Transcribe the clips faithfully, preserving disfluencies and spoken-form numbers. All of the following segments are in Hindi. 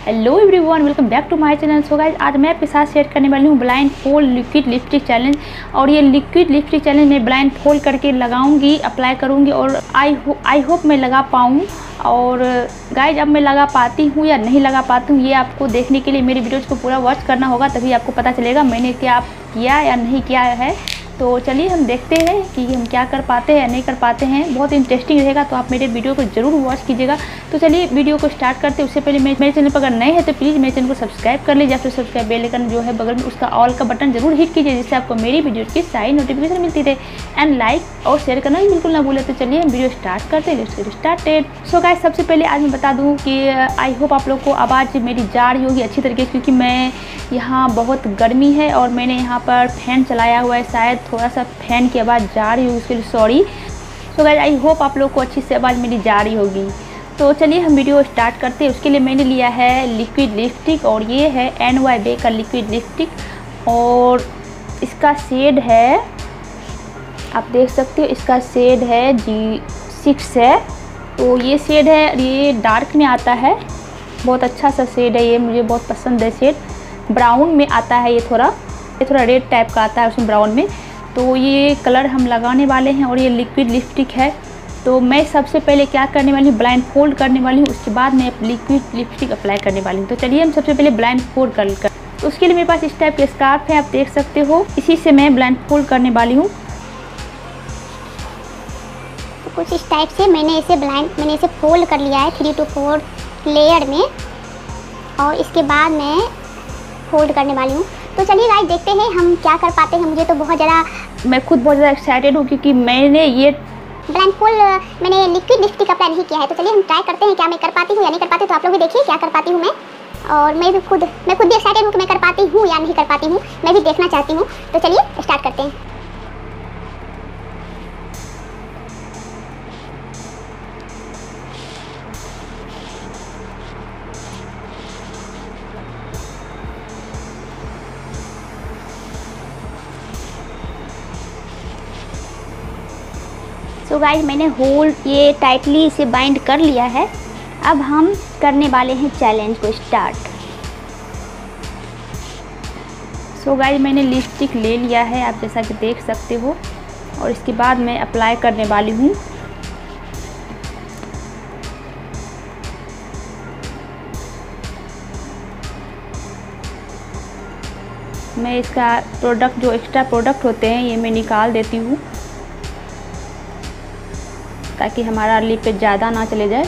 Hello everyone, welcome back to my channel. So guys, आज मैं आपके साथ शेयर करने वाली हूँ blindfold liquid lipstick challenge. और ये लिक्विड लिपस्टिक चैलेंज मैं ब्लाइंड फोल्ड करके लगाऊंगी, अप्लाई करूंगी और आई हो आई होप मैं लगा पाऊँ। और गाइज, अब मैं लगा पाती हूँ या नहीं लगा पाती हूँ, ये आपको देखने के लिए मेरी वीडियोज़ को पूरा वॉच करना होगा, तभी आपको पता चलेगा मैंने क्या किया या नहीं किया है। तो चलिए हम देखते हैं कि हम क्या कर पाते हैं या नहीं कर पाते हैं। बहुत इंटरेस्टिंग रहेगा, तो आप मेरे वीडियो को जरूर वॉच कीजिएगा। तो चलिए वीडियो को स्टार्ट करते हैं। उससे पहले मेरे चैनल पर अगर नए हैं तो प्लीज़ मेरे चैनल को सब्सक्राइब कर लीजिए। फिर सब्सक्राइब बेल आइकन जो है बगल में, उसका ऑल का बटन जरूर हिट कीजिए, जिससे आपको मेरी वीडियो की सारी नोटिफिकेशन मिलती रहे। एंड लाइक और शेयर करना भी बिल्कुल ना भूलें। तो चलिए हम वीडियो स्टार्ट करते हैं। Let's get started. So guys, सबसे पहले आज मैं बता दूँ कि आई होप आप लोग को आवाज़ मेरी जा रही होगी अच्छी तरीके से, क्योंकि मैं यहाँ बहुत गर्मी है और मैंने यहाँ पर फैन चलाया हुआ है। शायद थोड़ा सा फैन की आवाज़ जा रही होगी, उसके लिए sorry. So guys, I hope आप लोग को अच्छी से आवाज़ मेरी जा रही होगी। तो चलिए हम वीडियो स्टार्ट करते हैं। उसके लिए मैंने लिया है लिक्विड लिपस्टिक, और ये है एन वाई बे का लिक्विड लिपस्टिक। और इसका शेड है, आप देख सकते हो, इसका शेड है जी सिक्स है। तो ये शेड है, ये डार्क में आता है, बहुत अच्छा सा शेड है ये, मुझे बहुत पसंद है शेड। ब्राउन में आता है ये, थोड़ा ये थोड़ा रेड टाइप का आता है उसमें, ब्राउन में। तो ये कलर हम लगाने वाले हैं और ये लिक्विड लिपस्टिक है। तो मैं सबसे पहले क्या करने वाली हूँ, ब्लाइंड फोल्ड करने वाली हूँ, उसके बाद मैं लिक्विड लिपस्टिक अप्लाई करने वाली हूँ। तो चलिए हम सबसे पहले ब्लाइंड फोल्ड कर कर तो उसके लिए मेरे पास इस टाइप के स्कार्फ है, आप देख सकते हो, इसी से मैं ब्लाइंड फोल्ड करने वाली हूँ। तो कुछ इस टाइप से मैंने इसे ब्लाइंड मैंने इसे फोल्ड कर लिया है थ्री टू फोर लेयर में, और इसके बाद मैं फोल्ड करने वाली हूँ। तो चलिए गाइस, देखते हैं हम क्या कर पाते हैं। मुझे तो बहुत ज़्यादा, मैं खुद बहुत ज़्यादा एक्साइटेड हूँ, क्योंकि मैंने ये ब्लाइंड फोल्ड मैंने लिक्विड लिपस्टिक अप्लाई नहीं किया है। तो चलिए हम ट्राई करते हैं क्या मैं कर पाती हूँ या नहीं कर पाती। तो आप लोग भी देखिए क्या कर पाती हूँ मैं। और मैं भी खुद मैं खुद भी एक्साइटेड हूँ कि मैं कर पाती हूँ या नहीं कर पाती हूँ, मैं भी देखना चाहती हूँ। तो चलिए स्टार्ट करते हैं। तो गाइस, मैंने होल ये टाइटली इसे बाइंड कर लिया है। अब हम करने वाले हैं चैलेंज को स्टार्ट। सो गाइस, मैंने लिपस्टिक ले लिया है, आप जैसा कि देख सकते हो, और इसके बाद मैं अप्लाई करने वाली हूँ। मैं इसका प्रोडक्ट, जो एक्स्ट्रा प्रोडक्ट होते हैं, ये मैं निकाल देती हूँ, ताकि हमारा लिप पे ज़्यादा ना चले जाए।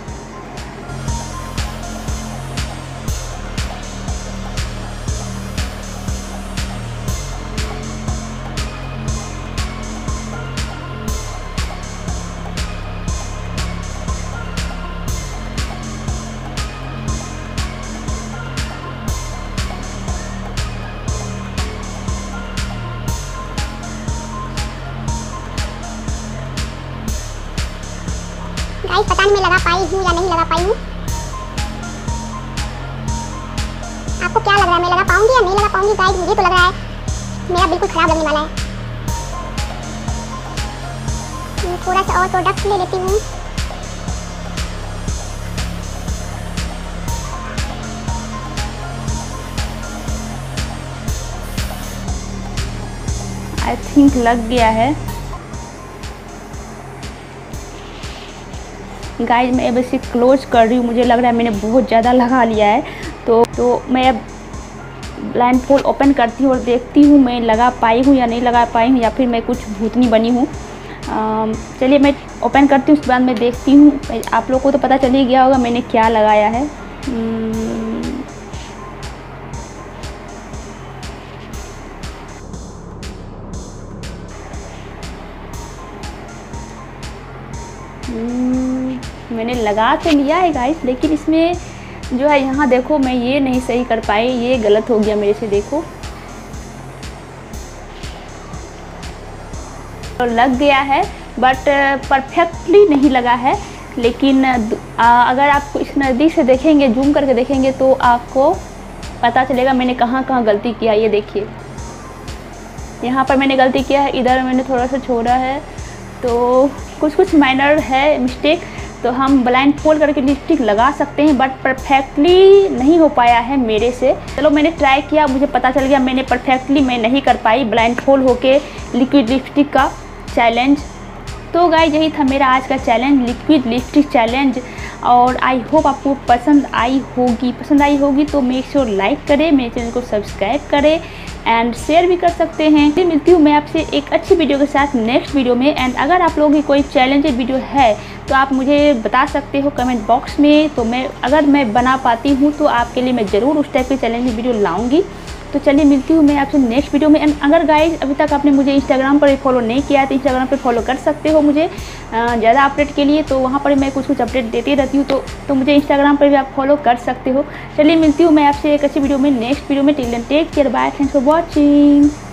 गाइस, पता नहीं मैं लगा पाई हूँ या नहीं लगा पाई हूँ। आपको क्या लग रहा है, मैं लगा पाऊंगी या नहीं लगा पाऊंगी? गाइस, मुझे तो लग रहा है मेरा बिल्कुल खराब लगने वाला है। थोड़ा सा और प्रोडक्ट ले लेती हूँ। आई थिंक लग गया है। गाइस, मैं अब इसे क्लोज कर रही हूँ, मुझे लग रहा है मैंने बहुत ज़्यादा लगा लिया है। तो तो मैं अब ब्लाइंड फोल्ड ओपन करती हूँ और देखती हूँ मैं लगा पाई हूँ या नहीं लगा पाई हूँ, या फिर मैं कुछ भूतनी बनी हूँ। चलिए मैं ओपन करती हूँ, उसके बाद मैं देखती हूँ। आप लोग को तो पता चल ही गया होगा मैंने क्या लगाया है। मैंने लगा तो लिया है गाइस, लेकिन इसमें जो है, यहाँ देखो, मैं ये नहीं सही कर पाई, ये गलत हो गया मेरे से। देखो, तो लग गया है, बट परफेक्टली नहीं लगा है। लेकिन आ, अगर आप इस नज़दीक से देखेंगे, जूम करके देखेंगे, तो आपको पता चलेगा मैंने कहाँ कहाँ गलती किया। ये देखिए, यहाँ पर मैंने गलती किया है, इधर मैंने थोड़ा सा छोड़ा है। तो कुछ कुछ माइनर है मिस्टेक, तो हम ब्लाइंड फोल्ड करके लिपस्टिक लगा सकते हैं, बट परफेक्टली नहीं हो पाया है मेरे से। चलो मैंने ट्राई किया, मुझे पता चल गया मैंने परफेक्टली मैं नहीं कर पाई ब्लाइंड फोल्ड होके लिक्विड लिपस्टिक का चैलेंज। तो गाइस यही था मेरा आज का चैलेंज, लिक्विड लिपस्टिक चैलेंज। और आई होप आपको पसंद आई होगी पसंद आई होगी तो मेक श्योर लाइक करें, मेरे चैनल को सब्सक्राइब करें एंड शेयर भी कर सकते हैं। फिर मिलती हूँ मैं आपसे एक अच्छी वीडियो के साथ नेक्स्ट वीडियो में। एंड अगर आप लोगों की कोई चैलेंजेड वीडियो है तो आप मुझे बता सकते हो कमेंट बॉक्स में, तो मैं अगर मैं बना पाती हूँ तो आपके लिए मैं ज़रूर उस टाइप की चैलेंज वीडियो लाऊंगी। तो चलिए मिलती हूँ मैं आपसे नेक्स्ट वीडियो में। एंड अगर गाइज अभी तक आपने मुझे इंस्टाग्राम पर भी फॉलो नहीं किया है तो इंस्टाग्राम पे फॉलो कर सकते हो मुझे ज़्यादा अपडेट के लिए, तो वहाँ पर मैं कुछ कुछ अपडेट देती रहती हूँ, तो तो मुझे इंस्टाग्राम पर भी आप फॉलो कर सकते हो। चलिए मिलती हूँ मैं आपसे एक अच्छी वीडियो में नेक्स्ट वीडियो में। Till then take care, bye, thanks for watching.